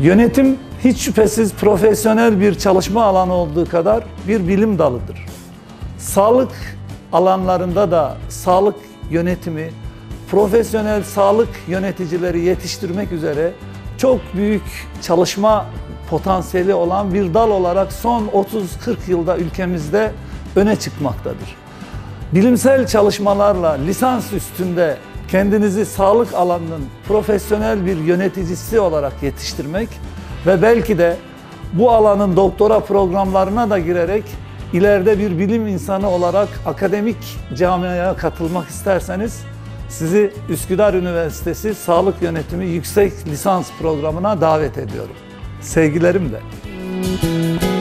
Yönetim hiç şüphesiz profesyonel bir çalışma alanı olduğu kadar bir bilim dalıdır. Sağlık alanlarında da sağlık yönetimi, profesyonel sağlık yöneticileri yetiştirmek üzere çok büyük çalışma potansiyeli olan bir dal olarak son 30-40 yılda ülkemizde öne çıkmaktadır. Bilimsel çalışmalarla lisans üstünde kendinizi sağlık alanının profesyonel bir yöneticisi olarak yetiştirmek ve belki de bu alanın doktora programlarına da girerek ileride bir bilim insanı olarak akademik camiaya katılmak isterseniz sizi Üsküdar Üniversitesi Sağlık Yönetimi Yüksek Lisans Programı'na davet ediyorum. Sevgilerimle.